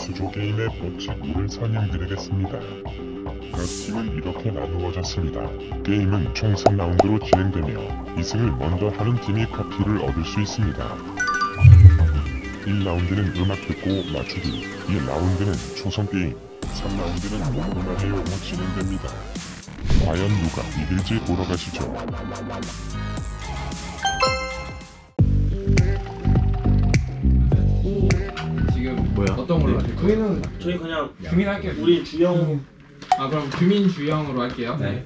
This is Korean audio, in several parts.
수조 게임의 벌칙을 설명드리겠습니다. 각 팀은 이렇게 나누어졌습니다. 게임은 총 3라운드로 진행되며 2승을 먼저 하는 팀이 커피를 얻을 수 있습니다. 1라운드는 음악 듣고 맞추기, 2라운드는 초성 게임, 3라운드는 먹고만 해요로 진행됩니다. 과연 누가 이길지 보러 가시죠. 지금 뭐야? 어떤 걸로 할까요? 저희 그냥 규민 할게요. 우리 주영. 아 그럼 규민 주영으로 할게요. 네.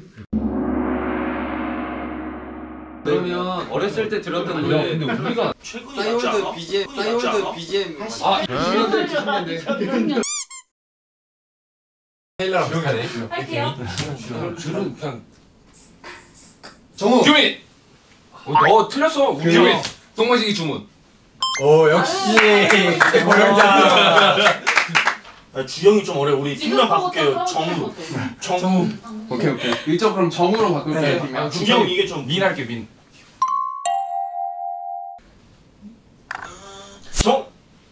그러면 어렸을 때 들었던 노래. 근데 우리가 최근에 맞지 않아? 싸이월드 BGM. 아 90년대 90년대. 테일러랑 비슷하네. 할게요. 줄은 그냥 정우. 규민. 너 틀렸어. 규민. 동방신기 주문. 오 역시 어렵다. 주영이 좀 어려. 우리 팀명 바꿀게요. 정우. 오케이. 일정 그럼 정우로 바꿀게요. 네. 팀명. 주영 이게 좀 민 할게 민. 정.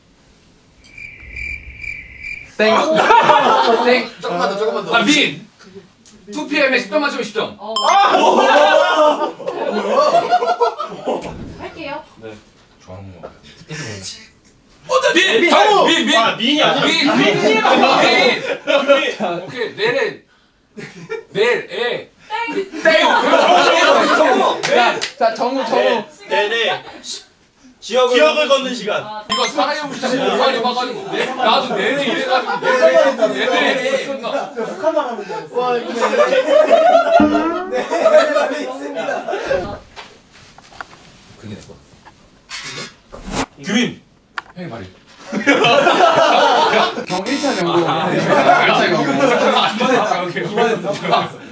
땡. 땡. 조금만 더. 아 민. 2PM에 10점 맞으면 10점. 할게요. 좋아하는 거. 민. 정우. 민. 아 민이 아니야. 민. 오케이 내래. 에. 땡. 정우. 자 정우. 네네. 기억을 걷는 시간. 이거 사랑의 무시자 모발이 봐가지고 나도 내내 이래가지고 내내 썼나. 그게 내 거. 규민. 형이 말해. 경 1차 정도. 1차 정도. 오케이.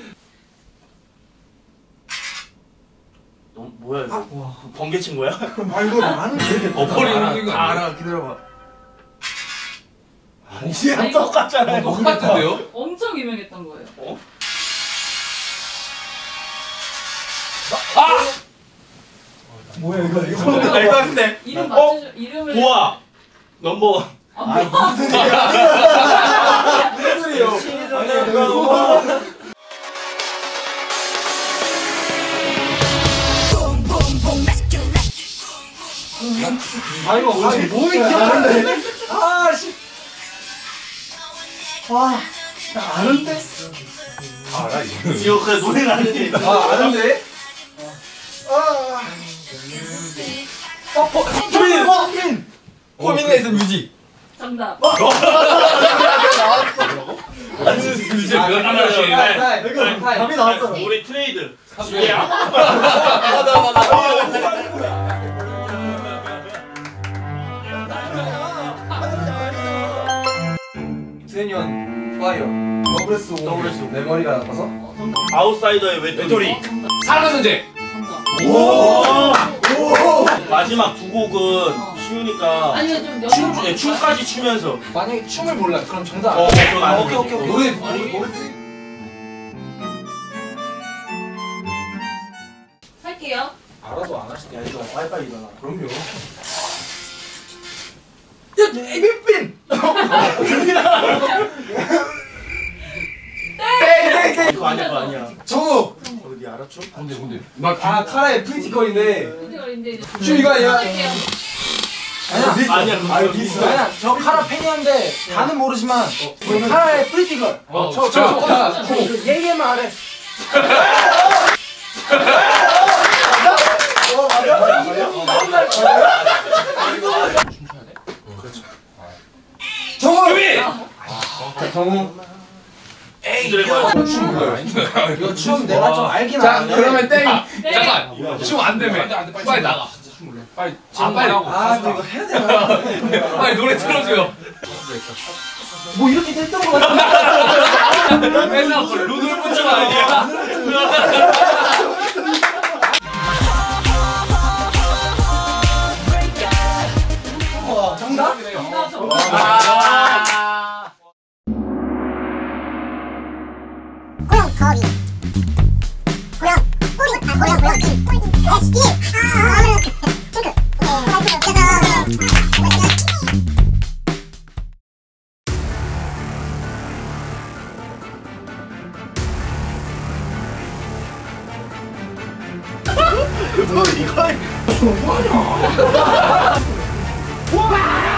너 뭐야 이거? 번개 친 거야? 이거 나는 버리는 거 알아 기다려봐. 아니야 똑같잖아. 똑같은데요? 엄청 유명했던 거예요. 뭐야 이거 알것 같은데. 이름 맞추죠. 이름을. 보아. 넘버원. 무슨 소리야 무슨 소리요 아이고 뭐 기억하는데 아씨 나 아는데 알아 이거. 이거 그래 노래 나는데. 아는데 코미네이스 뮤직. 정답. 이제 몇 하나씩. 답이 나왔어 우리 트레이드. 트레니언 파이어 더블스 내 머리가 나빠서 아웃사이더의 외톨이. 사랑의 문제. 정답. 오. 마지막 두 곡은 쉬우니까 아니요 좀 춤까지 추면서. 만약에 춤을 몰라 그럼 정답 그럼 안 돼. 오케이 노래 할게요. 알아도 안 하시네 야 이거 빨리빨리 일어나 그럼요 이거 아니야 그거 아니야. 정우 어디 알아 춤? 뭔데? 카라의 프리티컬인데 근데 이제 춤 이거 아니야? 할게요. 아니야 그거. 아니야 저 카라 팬이었는데 다는 모르지만 카라의 프리티컬 얘기만 하래 정우! 정우 춤 몰라요 이거 춤 내가 좀 알긴 자 아는데 그러면 땡. 네. 잠깐. 춤 안 되면 빨리 나가. 빨리. 빨리. 근데 이거 해야 되나? 빨리 노래 틀어줘요. 뭐 이렇게 됐던 거 같아 맨날 루돌 분장 아니야? 정답? 정답. 고양 거위 고양 꼬리 SD 핑크 너 이거 뭐하냐?